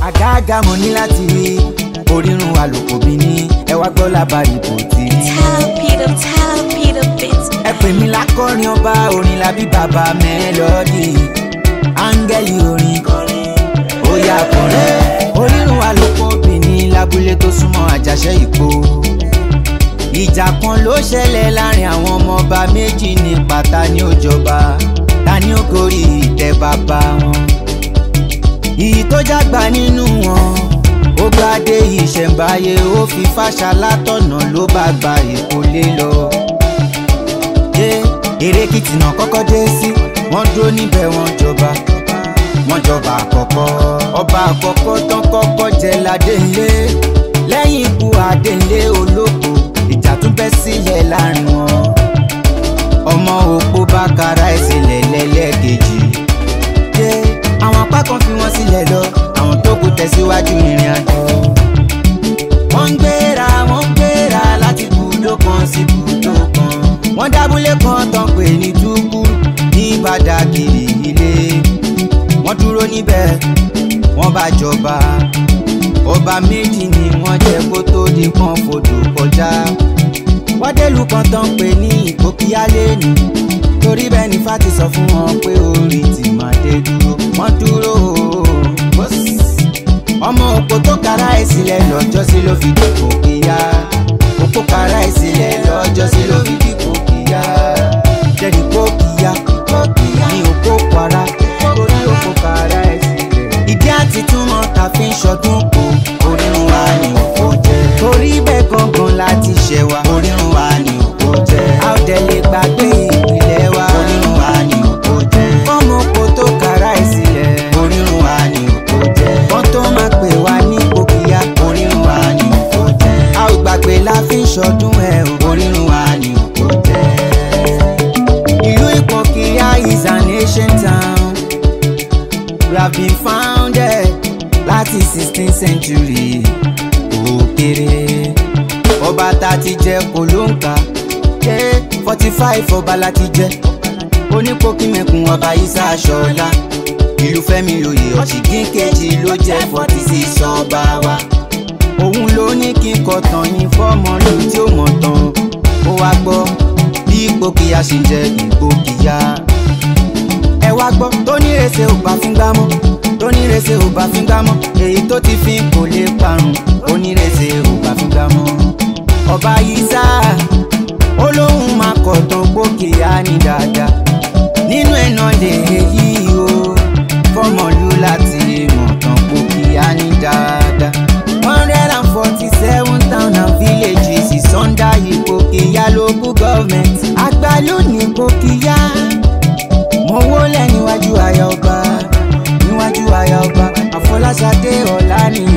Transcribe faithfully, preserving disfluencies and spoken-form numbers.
àgáàgá mo ní láti rí orírun àlòkò bí ní ẹ wá gbọ́ lábàárí kò tí rí. ẹ pè mí lákọrin ọba orin làbí bàbá mélòdì áńgẹ́lì orin ó yá kọrin orírun àlòkò bí ní lábúlé tó súnmọ́ àjàṣẹ́ ìpó. ìjà kan ló ṣẹlẹ̀ láàrin àwọn ọmọ ọba méjì ní pátá ní òjọba ta ni ó gorí ìtẹ́ bàbá wọn. ìyí tó jágbá nínú wọn ó gbádé ìṣẹ̀ǹbáyé ó fi fàṣà látọ̀nà ló bá gba ìkólé lọ. Èrèkìtì náà kọ́kọ́ dé sí wọ́n dúró níbẹ̀ wọ́n jọba wọ́n jọba àkọ́kọ́ ọba àkọ́kọ́ tán kọ́kọ́ jẹ ládéńlé lẹ́yìn ikú adéńlé olóko ìjà tún bẹ́ sílẹ̀ láàrin wọn. ọmọ òpó bá kara ìsìlẹ̀ lẹ́lẹ́kejì àwọn apá kan fi wọ́n sílẹ̀ lọ àwọn tó kù tẹ̀síwájú ìrìn àjò. wọ́n ń gbéra wọ́n ń gbéra láti bùdó kan sí bùdó kan wọ́n dábúlé kan tán pè ní túkú ní Bàdágìrì ilé. wọ́n dúró níbẹ̀ wọ́n bá jọba ọba méjì ni wọ́n jẹ́ kó tó di kan fòdò kọjá. wọ́n délùú kan tán pè ní Ipokia lẹ́nu torí bẹ́ẹ̀ ni fati sọ fún wọn pé orí ti máa dé dúró. wọ́n dúró ọmọ òpó tó kara ẹ̀ sílẹ̀ lọ́jọ́ sí ló fi di Ipokia òpó kara ẹ̀ sílẹ̀ lọ́jọ́ sí ló fi di Ipokia jẹ́rìí Ipokia ní òpó kwara orí òpó kara ẹ̀ sílẹ̀. ìdí àti túmọ̀ ta fi ń ṣọdún kò orírun wa ní òpó jẹ́ torí bẹ́ẹ̀ gangan láti ṣẹ̀ wá orírun wa ní òpó jẹ́ a ò dẹ̀ lè gbàgbé ìpìlẹ̀ wa orírun wa ní òpó jẹ́ ọmọ òpó tó kara ẹ̀ sílẹ̀ orírun wa ní òpó jẹ́ wọ́n tó máa pè wá ní Ipokia orírun wa ní òpó jẹ́ a ò gbàgbé la fi ń ṣọdún ẹ̀ orírun wa ní òpó jẹ́. ìlú Ipokia is an ancient town we have been founded láti sixteenth century òkèrè ọba tá ti jẹ kò ló ń kà forty five ọba láti jẹ onípòkímẹkùn ọba Ìsá Ṣọlá ìlú Fẹ́mi lóye Ọ̀ṣìngín kejì ló jẹ́ forty six ọba wa. òun ló ní kí n kọ tán ní fọ́mọlù tí ó mọ̀ tán ó wá gbọ́ bí Ipokia ṣe jẹ́ Ipokia. ẹ wá gbọ́ tó ní rèsè ò bá fi ń gbámọ́ tó ní rèsè ò bá fi ń gbámọ́ èyí tó ti fi kò lè parun ó ní rèsè ò bá fi ń gbámọ́. ọba Ìsá olóhùn máa kọ̀ tán Ipokia ní dáadáa nínú ẹ̀nà lè yí o fọ́mọlú láti mọ̀ tán Ipokia ní dáadáa. one hundred and forty seven town and villages is under Ipokia local government. àgbàlú ní Ipokia mo wólẹ̀ níwájú àyà ọba níwájú àyà ọba Àfọláṣadé Ọláníyan.